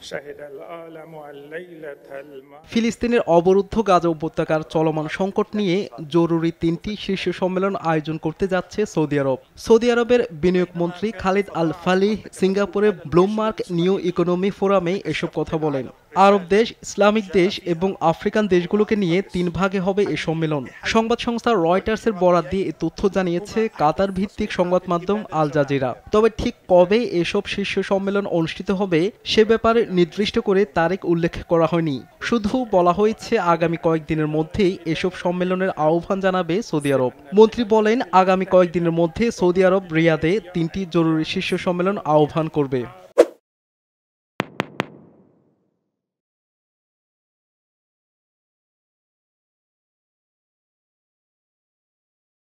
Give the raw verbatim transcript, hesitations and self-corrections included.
ফিলিস্তিনের অবরুদ্ধ গাজা উপত্যকার চলমান সংকট নিয়ে জরুরি তিনটি শীর্ষ সম্মেলন আয়োজন করতে যাচ্ছে সৌদি আরব। সৌদি আরবের বিনিয়োগ মন্ত্রী খালিদ আল ফালিহ সিঙ্গাপুরে ব্লুমবার্গ নিউ ইকোনমি ফোরামে এসব কথা বলেন। আরব দেশ, ইসলামিক দেশ এবং আফ্রিকান দেশগুলোকে নিয়ে তিন ভাগে হবে এ সম্মেলন। সংবাদ সংস্থা রয়টার্সের বরাত দিয়ে এ তথ্য জানিয়েছে কাতার ভিত্তিক সংবাদ মাধ্যম আল জাজিরা। তবে ঠিক কবে এসব শীর্ষ সম্মেলন অনুষ্ঠিত হবে সে ব্যাপারে নির্দিষ্ট করে তারিখ উল্লেখ করা হয়নি। শুধু বলা হয়েছে আগামী কয়েকদিনের মধ্যেই এসব সম্মেলনের আহ্বান জানাবে সৌদি আরব। মন্ত্রী বলেন, আগামী কয়েকদিনের মধ্যে সৌদি আরব রিয়াদে তিনটি জরুরি শীর্ষ সম্মেলন আহ্বান করবে।